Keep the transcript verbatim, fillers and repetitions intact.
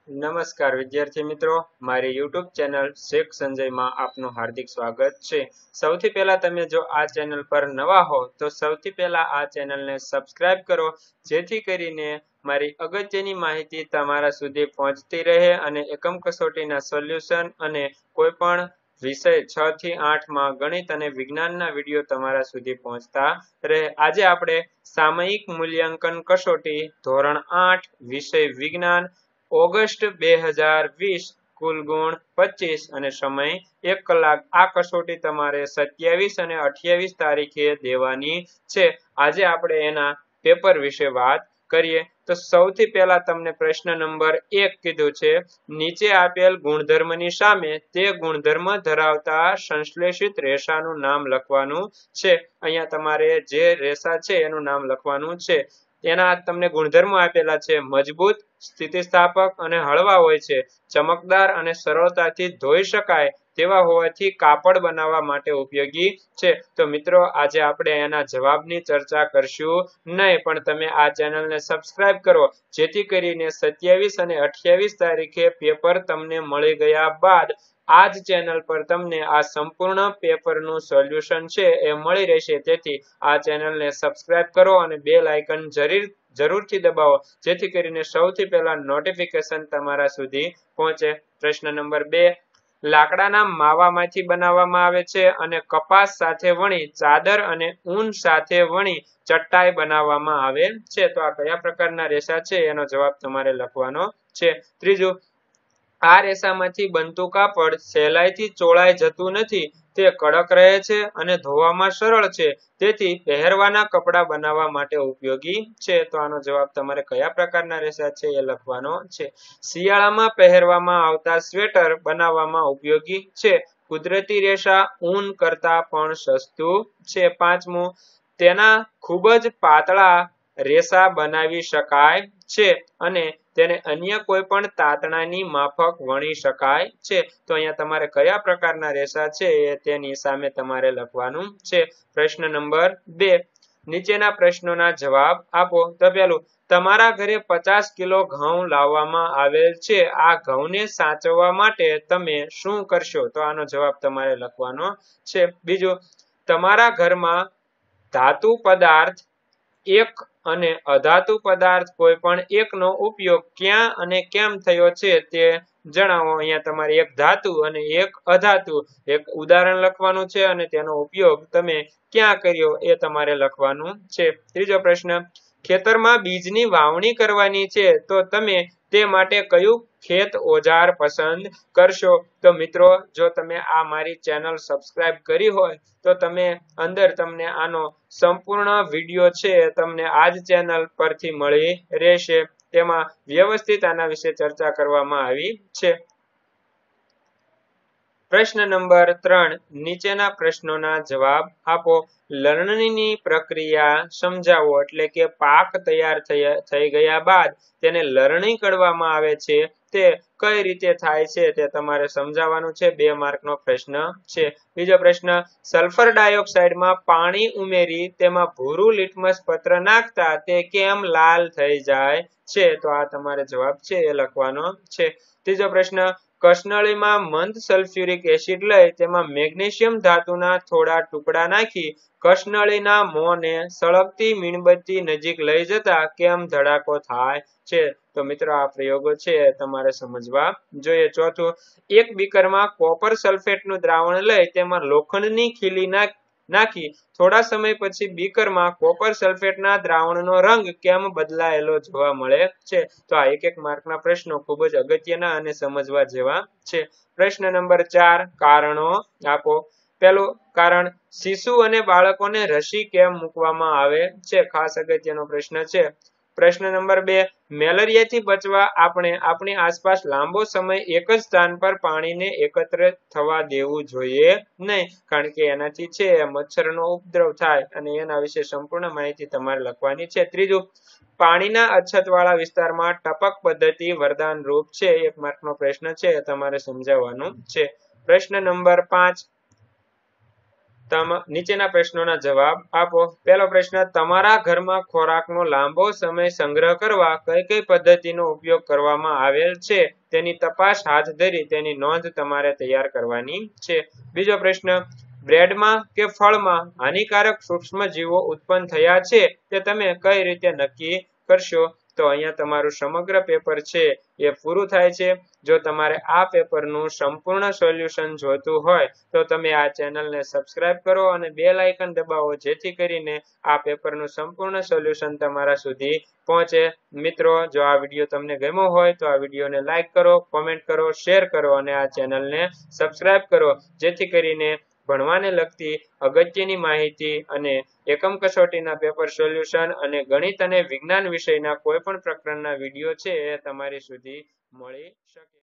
નમસ્કાર વિદ્યાર્થી મિત્રો, મારી યુટ્યુબ ચેનલ શેખ સંજયમાં આપનું હાર્દિક સ્વાગત છે। સૌથી પહેલા તમે જો આ ચેનલ પર નવા હો તો સૌથી પહેલા આ ચેનલને સબસ્ક્રાઇબ કરો, જેથી કરીને મારી અગત્યની માહિતી તમારા સુધી પહોંચતી રહે અને એકમ કસોટીના સોલ્યુશન અને કોઈ પણ વિષય છ થી આઠ માં ગણિત અને વિજ્ઞાનના વિડીયો તમારા સુધી પહોંચતા રહે। આજે આપણે સામયિક મૂલ્યાંકન કસોટી ધોરણ આઠ વિષય વિજ્ઞાન ઓગસ્ટ બે હજાર વીસ કુલ ગુણ પચીસ અને સમય એક કલાક આ કસોટી તમારે સત્યાવીસ અને અઠ્યાવીસ તારીખે દેવાની છે। આજે આપણે એના પેપર વિશે વાત કરીએ તો સૌથી પહેલા તમને પ્રશ્ન નંબર એક કીધું છે, નીચે આપેલ ગુણધર્મની સામે તે ગુણધર્મ ધરાવતા સંશ્લેષિત રેસાનું નામ લખવાનું છે। અહીંયા તમારે જે રેસા છે એનું નામ લખવાનું છે। એના તમને ગુણધર્મો આપેલા છે, મજબૂત, સ્થિતિસ્થાપક અને હળવા હોય છે, ચમકદાર અને સરળતાથી ધોઈ શકાય તેવા હોવાથી કાપડ બનાવવા માટે ઉપયોગી છે। તો મિત્રો આજે આપણે એના જવાબની ચર્ચા કરશું નહીં, પણ તમે આ ચેનલને સબસ્ક્રાઇબ કરો, જેથી કરીને સત્યાવીસ અને અઠ્યાવીસ તારીખે પેપર તમને મળી ગયા બાદ આ જ ચેનલ પર તમને આ સંપૂર્ણ પેપરનું સોલ્યુશન છે એ મળી રહેશે। તેથી આ ચેનલને સબસ્ક્રાઇબ કરો અને બેલ આઇકન જરૂર જરૂરથી દબાવો, જેથી કરીને સૌથી પહેલા નોટિફિકેશન તમારા સુધી પહોંચે। પ્રશ્ન નંબર બે, લાકડાના માવામાંથી બનાવવામાં આવે છે અને કપાસ સાથે વણી ચાદર અને ઊન સાથે વણી ચટાઈ બનાવવામાં આવે છે। તો આ કયા પ્રકારના રેસા છે એનો જવાબ તમારે લખવાનો છે। ત્રીજું, આ રેસામાંથી બનતું કાપડ સહેલાઈથી ચોળાઈ જતું નથી, તે કડક રહે છે અને ધોવામાં સરળ છે, તેથી પહેરવાના કપડા બનાવવા માટે ઉપયોગી છે। તો આનો જવાબ તમારે કયા પ્રકારના રેસા છે એ લખવાનો છે। શિયાળામાં પહેરવામાં આવતા સ્વેટર બનાવવામાં ઉપયોગી છે, કુદરતી રેસા ઊન કરતા પણ સસ્તું છે। પાંચમું, તેના ખૂબ જ પાતળા રેસા બનાવી શકાય છે અને તેને અન્ય કોઈ પણ તાતણાની માફક વણી શકાય છે। તો અહીંયા તમારે કયા પ્રકારના રેસા છે એ તેની સામે તમારે લખવાનું છે। પ્રશ્ન નંબર બે, નીચેના પ્રશ્નોના જવાબ આપો। તો પહેલું, તમારા ઘરે પચાસ કિલો ઘઉં લાવવામાં આવેલ છે, આ ઘઉંને સાચવવા માટે તમે શું કરશો? તો આનો જવાબ તમારે લખવાનો છે। બીજું, તમારા ઘરમાં ધાતુ પદાર્થ એક અને અધાતુ પદાર્થ કોઈ પણ એકનો ઉપયોગ ક્યાં અને કેમ થયો છે તે જણાવો। અહીંયા તમારે એક ધાતુ અને એક અધાતુ એક ઉદાહરણ લખવાનું છે અને તેનો ઉપયોગ તમે ક્યાં કર્યો એ તમારે લખવાનું છે। ત્રીજો પ્રશ્ન, ખેતરમાં બીજની વાવણી કરવાની છે તો તમે તે માટે કયું ખેત ઓજાર પસંદ કરશો? તો મિત્રો જો તમે આ મારી ચેનલ સબસ્ક્રાઇબ કરી હોય તો તમે અંદર તમને આનો સંપૂર્ણ વિડીયો છે તમને આ જ ચેનલ પરથી મળી રહેશે। તેમાં વ્યવસ્થિત આના વિશે ચર્ચા કરવામાં આવી છે। પ્રશ્ન નંબર ત્રણ, નીચેના પ્રશ્નોના જવાબ આપો। લણણીની પ્રક્રિયા સમજાવો, એટલે કે પાક તૈયાર થઈ ગયા બાદ તેને લણણી કરવામાં આવે છે તે કઈ રીતે થાય છે તે તમારે સમજાવવાનું છે। બે માર્કનો પ્રશ્ન છે। બીજો પ્રશ્ન, સલ્ફર ડાયોક્સાઇડમાં પાણી ઉમેરી તેમાં ભૂરું લિટમસ પત્ર નાખતા તે કેમ લાલ થઈ જાય છે? તો આ તમારે જવાબ છે એ લખવાનો છે। ત્રીજો પ્રશ્ન, કસનળીમાં મંદ સલ્ફ્યુરિક એસિડ લઈ તેમાં મેગ્નેશિયમ ધાતુના થોડા ટુકડા નાખી કસનળીના મોંને સળગતી મીણબત્તી નજીક લઈ જતા કેમ ધડાકો થાય છે? તો મિત્રો આ પ્રયોગો છે તમારે સમજવા જોઈએ। ચોથું, એક બીકરમાં કોપર સલ્ફેટનું દ્રાવણ લઈ તેમાં લોખંડની ખીલી નાખી થોડા સમય પછી બીકરમાં કોપર સલ્ફેટના દ્રાવણનો રંગ કેમ બદલાયેલો જોવા મળે છે? તો આ એક એક માર્કના પ્રશ્નો ખૂબ જ અગત્યના અને સમજવા જેવા છે। પ્રશ્ન નંબર ચાર, કારણો આપો। પહેલું કારણ, શિશુ અને બાળકોને રસી કેમ મૂકવામાં આવે છે? ખાસ અગત્યનો પ્રશ્ન છે। પ્રશ્ન નંબર બે, મેલેરિયાથી બચવા આપણે આપણી આસપાસ લાંબો સમય એક જ સ્થાન પર પાણીને એકત્ર થવા દેવું જોઈએ નહીં, કારણ કે એનાથી છે મચ્છરનો ઉપદ્રવ થાય અને એના વિશે સંપૂર્ણ માહિતી તમારે લખવાની છે। ત્રીજું, પાણીના અછતવાળા વિસ્તારમાં ટપક પદ્ધતિ વરદાન રૂપ છે, એક માર્કનો પ્રશ્ન છે તમારે સમજાવવાનું છે। પ્રશ્ન નંબર પાંચ, નીચેના પ્રશ્નોના જવાબ આપો। પહેલો પ્રશ્ન, તમારા ઘરમાં ખોરાકનો લાંબો સમય સંગ્રહ કરવા કઈ કઈ પદ્ધતિનો ઉપયોગ કરવામાં આવેલ છે તેની તપાસ હાથ ધરી તેની નોંધ તમારે તૈયાર કરવાની છે। બીજો પ્રશ્ન, બ્રેડમાં કે ફળમાં હાનિકારક સૂક્ષ્મજીવો ઉત્પન્ન થયા છે તે તમે કઈ રીતે નક્કી કરશો? તો અહીંયા તમારું સમગ્ર પેપર છે એ પૂરું થાય છે। જો તમારે આ પેપરનું સંપૂર્ણ સોલ્યુશન જોતું હોય તો તમે આ ચેનલને સબસ્ક્રાઇબ કરો અને બેલ આઇકન દબાવો, જેથી કરીને આ પેપરનું સંપૂર્ણ સોલ્યુશન તમારા સુધી પહોંચે। મિત્રો, જો આ વિડીયો તમને ગમ્યો હોય તો આ વિડીયોને લાઈક કરો, કોમેન્ટ કરો, શેર કરો અને આ ચેનલને સબસ્ક્રાઇબ કરો, જેથી કરીને ભણવાને લગતી અગત્યની માહિતી અને એકમ કસોટીના પેપર સોલ્યુશન અને ગણિત અને વિજ્ઞાન વિષયના કોઈ પણ પ્રકરણના વિડીયો છે એ તમારી સુધી મળી શકે।